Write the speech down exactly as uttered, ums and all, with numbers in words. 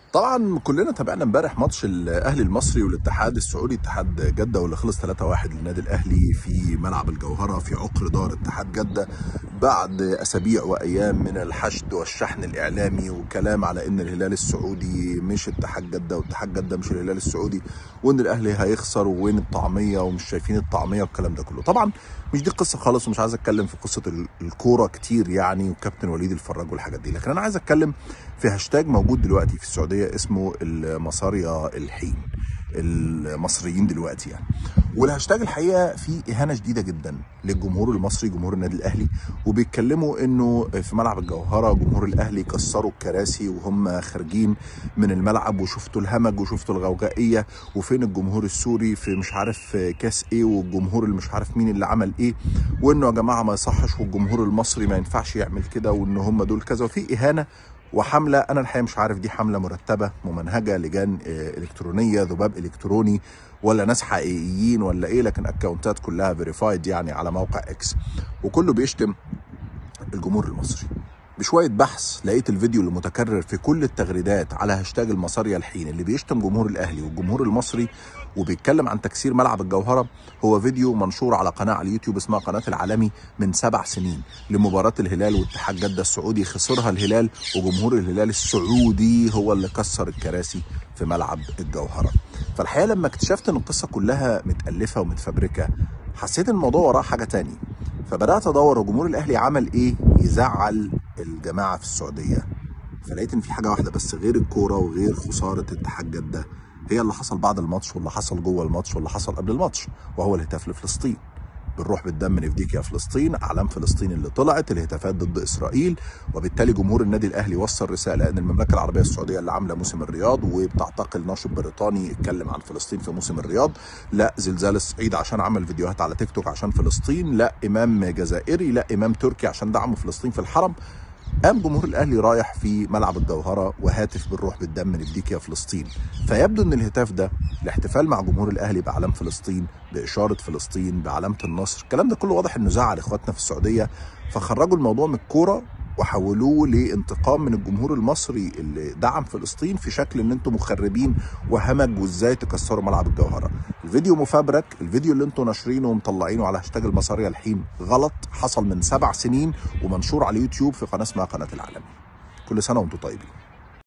طبعا كلنا تابعنا امبارح ماتش الاهلي المصري والاتحاد السعودي، اتحاد جده، واللي خلص ثلاثة واحد للنادي الاهلي في ملعب الجوهره في عقر دار اتحاد جده، بعد اسابيع وايام من الحشد والشحن الاعلامي وكلام على ان الهلال السعودي مش اتحاد جده واتحاد جده مش الهلال السعودي، وان الاهلي هيخسر وين الطعميه ومش شايفين الطعميه والكلام ده كله. طبعا مش دي القصه خالص، ومش عايز اتكلم في قصه الكوره كتير يعني وكابتن وليد الفراج والحاجات دي، لكن انا عايز اتكلم في هاشتاج موجود دلوقتي في السعوديه اسمه المصارية الحين، المصريين دلوقتي يعني. والهاشتاج الحقيقه فيه اهانه شديده جدا للجمهور المصري، جمهور النادي الاهلي، وبيتكلموا انه في ملعب الجوهره جمهور الاهلي كسروا الكراسي وهم خارجين من الملعب، وشفتوا الهمج وشفتوا الغوغائيه، وفين الجمهور السوري في مش عارف كاس ايه، والجمهور اللي مش عارف مين اللي عمل ايه، وانه يا جماعه ما يصحش والجمهور المصري ما ينفعش يعمل كده، وان هم دول كذا، وفي اهانه وحمله. انا الحقيقه مش عارف دي حمله مرتبه ممنهجه، لجان الكترونيه، ذباب الكتروني، ولا ناس حقيقيين ولا ايه، لكن اكونتات كلها فيريفايد يعني على موقع اكس، وكله بيشتم الجمهور المصري. بشويه بحث لقيت الفيديو اللي متكرر في كل التغريدات على هاشتاج المصارية الحين اللي بيشتم جمهور الاهلي والجمهور المصري وبيتكلم عن تكسير ملعب الجوهره، هو فيديو منشور على قناه على اليوتيوب اسمها قناه العالمي من سبع سنين لمباراه الهلال واتحاد جده السعودي، خسرها الهلال وجمهور الهلال السعودي هو اللي كسر الكراسي في ملعب الجوهره. فالحقيقه لما اكتشفت ان القصه كلها متالفه ومتفبركه، حسيت ان الموضوع وراه حاجه تاني، فبدات ادور وجمهور الاهلي عمل ايه يزعل الجماعه في السعوديه. فلقيت ان في حاجه واحده بس غير الكوره وغير خساره اتحاد جده، هي اللي حصل بعد الماتش واللي حصل جوه الماتش واللي حصل قبل الماتش، وهو الهتاف لفلسطين. بنروح بالدم نفديك يا فلسطين، اعلام فلسطين اللي طلعت، الهتافات ضد اسرائيل، وبالتالي جمهور النادي الاهلي وصل رساله ان المملكه العربيه السعوديه اللي عامله موسم الرياض وبتعتقل ناشط بريطاني اتكلم عن فلسطين في موسم الرياض، لا زلزال الصعيد عشان عمل فيديوهات على تيك توك عشان فلسطين، لا امام جزائري، لا امام تركي عشان دعموا فلسطين في الحرم. قام جمهور الاهلي رايح في ملعب الجوهره وهاتف بالروح بالدم نديك يا فلسطين. فيبدو ان الهتاف ده الاحتفال مع جمهور الاهلي باعلام فلسطين، باشاره فلسطين، بعلامه النصر، الكلام ده كله واضح انه زعل اخواتنا في السعوديه، فخرجوا الموضوع من الكوره وحولوه لانتقام من الجمهور المصري اللي دعم فلسطين في شكل ان انتم مخربين وهمج وازاي تكسروا ملعب الجوهره. الفيديو مفبرك، الفيديو اللي انتم ناشرينه ومطلعينه على هاشتاج المصارية الحين غلط، حصل من سبع سنين ومنشور على اليوتيوب في قناه اسمها قناه العالمي. كل سنه وانتم طيبين.